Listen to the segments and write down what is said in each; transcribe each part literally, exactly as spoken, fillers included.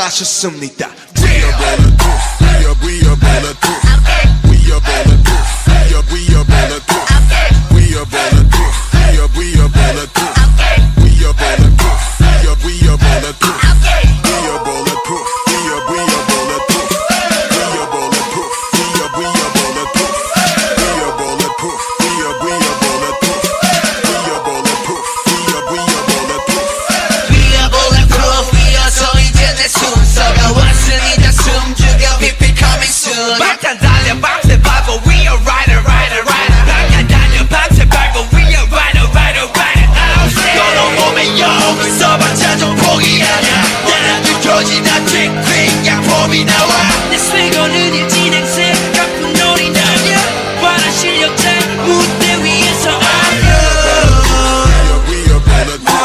잘하셨습니다. We are bulletproof. We are we are bulletproof. We are bulletproof. We are we are bulletproof. We are bulletproof. We are we are bulletproof. We are bulletproof. We are we are bulletproof. We are bulletproof. We are we are bulletproof. We are bulletproof. We are we are bulletproof. We are bulletproof. We are we are bulletproof. We are bulletproof. We are we are bulletproof. We are bulletproof. 위어서 이제 내 순서가 왔으니 다 숨죽여. 피피 coming soon. 막탄 달려 밤새 밟고 we are rider rider rider. 막탄 달려 밤새 밟고 we are rider rider rider. 너는 몸에 욕을 써봤자 좀 포기하냐. 나랑 느껴지다 quick quick 약폼이 나와. 내 스웨거는 일진행세 가쁜 놀이 나냐. 화난 실력자 무대 위에서 알려. We are bulletproof.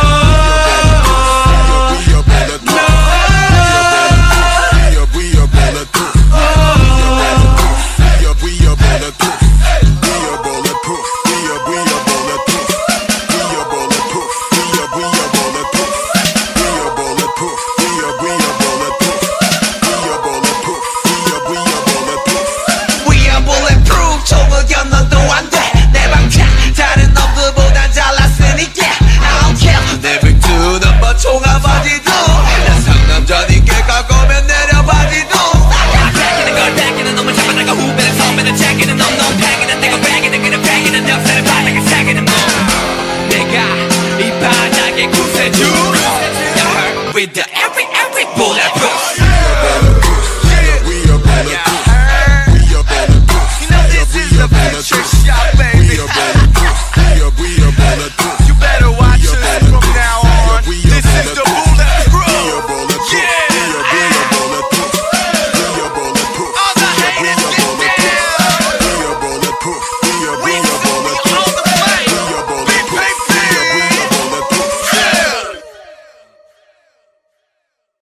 We are bulletproof. We are bulletproof. We are we are bulletproof. We are bulletproof. We are we are bulletproof. We are bulletproof. We are we are bulletproof. We are bulletproof. We are we are bulletproof. We are bulletproof. We are we are bulletproof. We are bulletproof. 좁은 견